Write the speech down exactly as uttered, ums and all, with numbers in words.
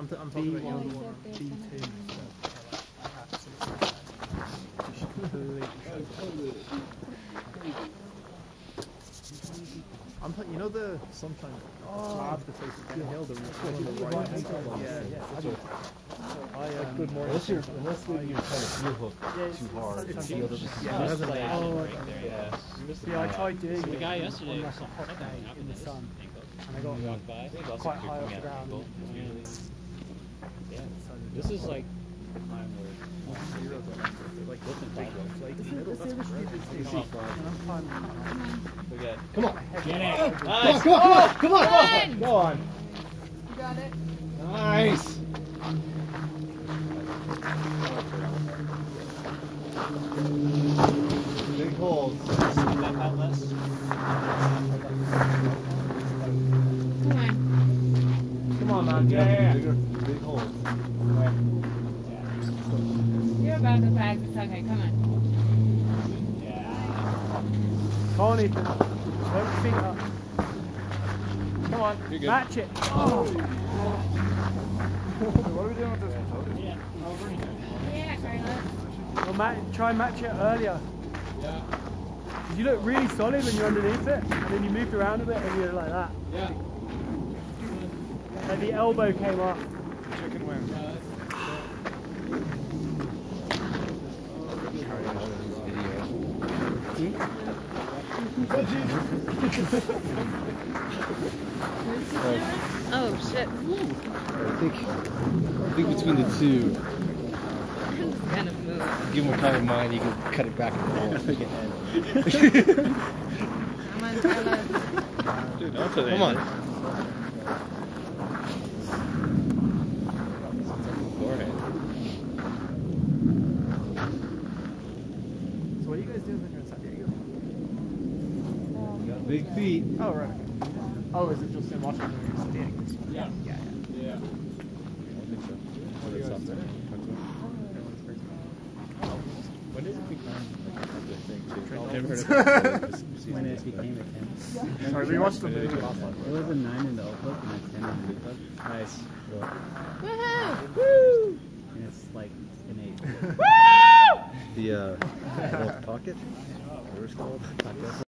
I'm, t I'm talking about the one on B two. I'm playing, you know the sunshine slab that faces down the hill, the one on the right hand side? Yeah, yeah. I, um, good morning. Unless you're, unless you're trying to heel hook too hard, it's the other yeah, it has a leg. Oh, right there, yeah. Yeah, I tried doing So the it guy yesterday, on like a hot day in the sun, and I got walked by, quite high off the ground. Yeah, this is like time where like listen, big like the middle. That's great. We got. Come on, get it. Nice. Come on, come on, come on, Go on. You got it. Nice. Big holes. That out less. Come on. Come on, man. Yeah, yeah. Bigger, big holes. You're about to practice. Okay, come on. Come on, Ethan. Put your feet up. Come on, match it. Oh. What are we doing with this one? Yeah. Yeah, Carla. Well, Matt, try and match it earlier. Yeah. Because you look really solid when you're underneath it, and then you moved around a bit and you're like that. Yeah. And the elbow came up. Chicken wings. Oh shit. I think, I think between the two, I'm just gonna move. give him a kind of mind, you can cut it back and forth. Come on, Carla. Dude, don't put it Come on. So what are you guys doing when you're in San Diego? Big feet. Oh, right. Oh, is it just in Washington or in San Diego? Yeah. Yeah, yeah. Yeah. I think so. What are you guys doing? When did it become I've never heard of of When it became a ten. Sorry, we watched the movie last night. It was a nine in the Outlook and a ten in the Outlook. Nice. Woohoo! Woo! And it's like an eight. Woo! The uh, pocket? Whatever it's called.